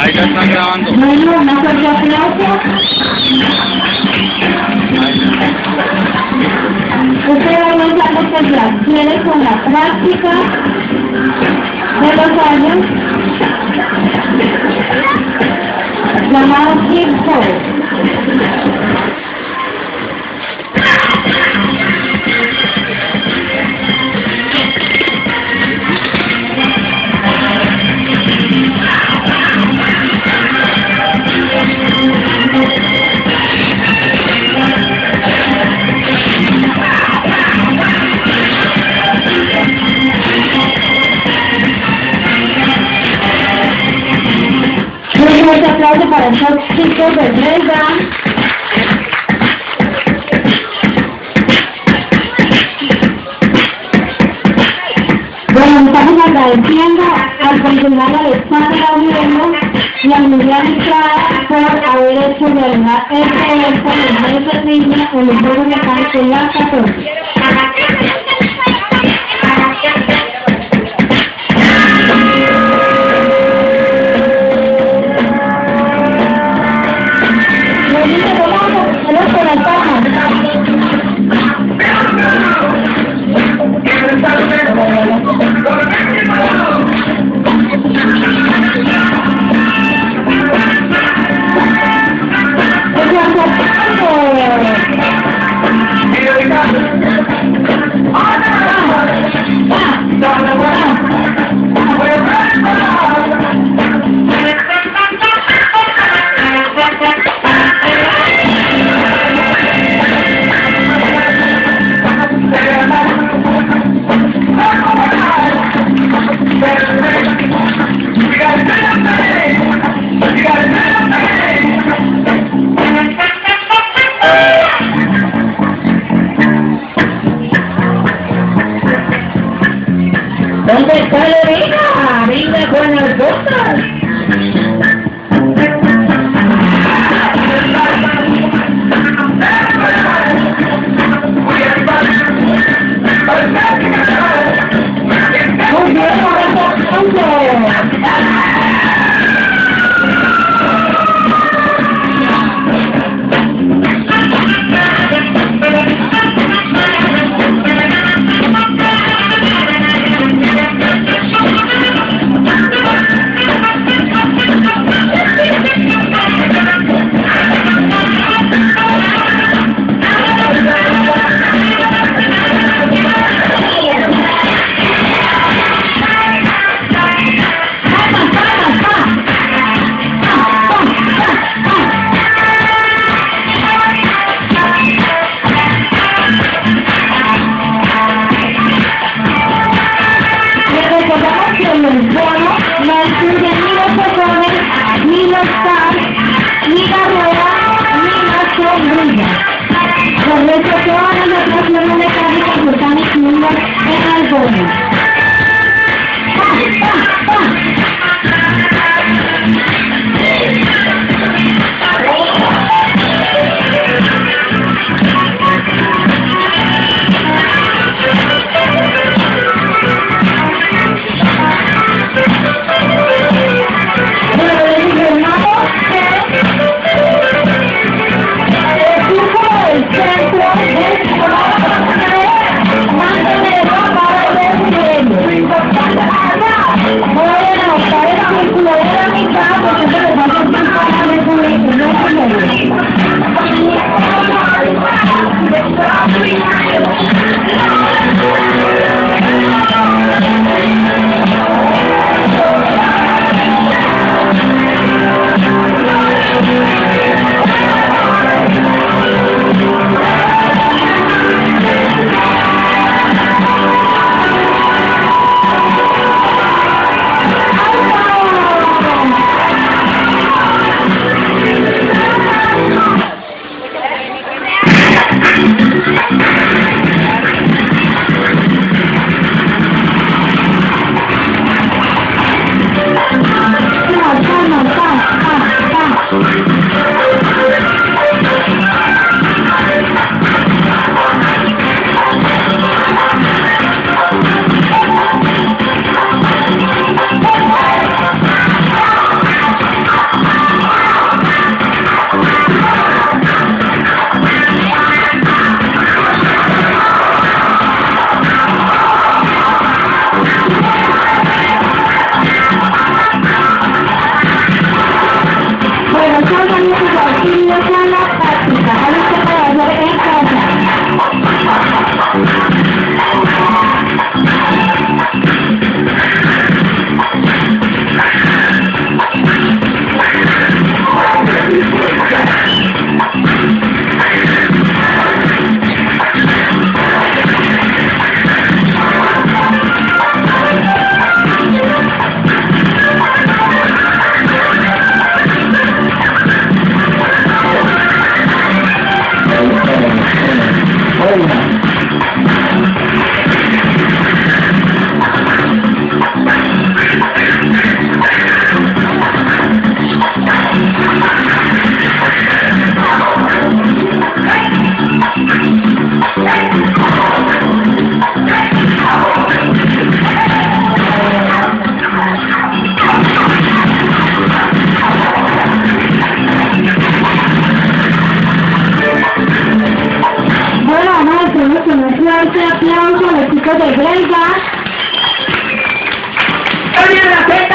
Ahí ya están grabando. Bueno, una fuerte aplauso. Usted va a avanzar estas reacciones con la práctica de los años llamado hip hop. Un fuerte aplauso para estos chicos de breakdance. Bueno, estamos agradeciendo al profesional Alexandra Oviedo y a Miriam Estrada por haber hecho realidad este evento de Mesa Niña en los Juegos de Paz de la 14. ¿Dónde está Lorena? Venga con las cosas. Muy bien, por eso todas las atracciones mecánicas están incluidas en el bono. Centro de fuerte aplauso a los chicos de Greyback. ¡Oye, la